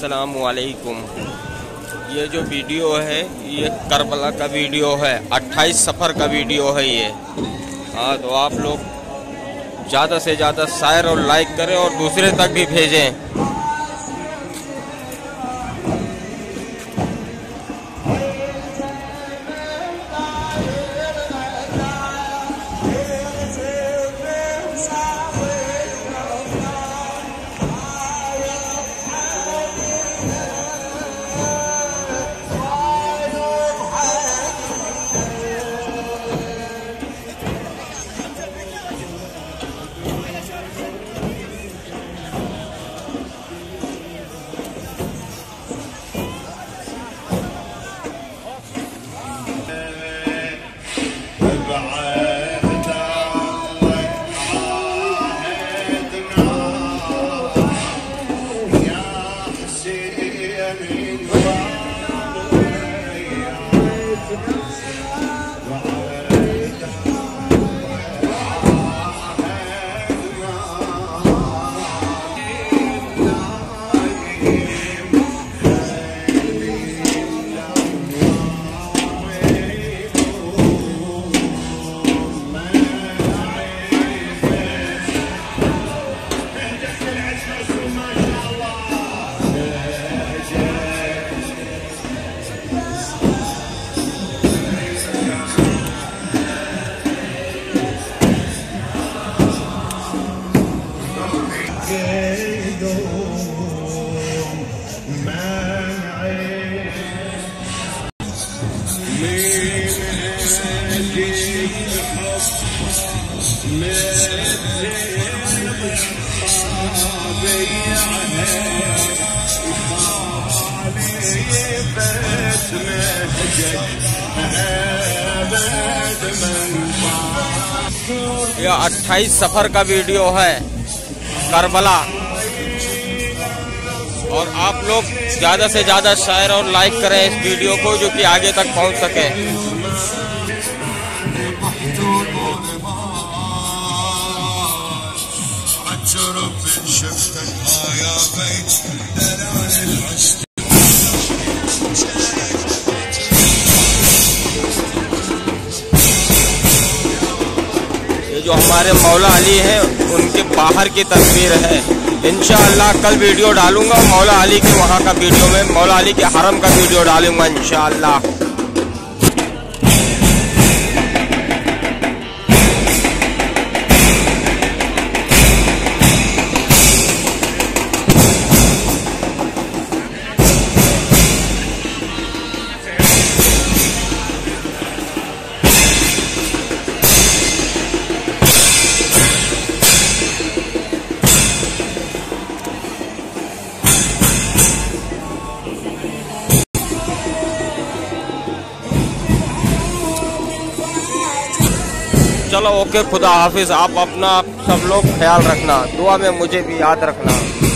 अस्सलामुअलैकुम। ये जो वीडियो है ये करबला का वीडियो है, 28 सफ़र का वीडियो है ये। हाँ, तो आप लोग ज़्यादा से ज़्यादा शेयर और लाइक करें और दूसरे तक भी भेजें। यह 28 सफ़र का वीडियो है करबला, और आप लोग ज़्यादा से ज़्यादा शेयर और लाइक करें इस वीडियो को, जो कि आगे तक पहुंच सके। ये जो हमारे मौला अली हैं उनके बाहर की तस्वीर है। इंशाअल्लाह कल वीडियो डालूंगा मौला अली के वहाँ का वीडियो में, मौला अली के हरम का वीडियो डालूंगा इंशाअल्लाह। चलो ओके, खुदा हाफिज। आप अपना सब लोग ख्याल रखना, दुआ में मुझे भी याद रखना।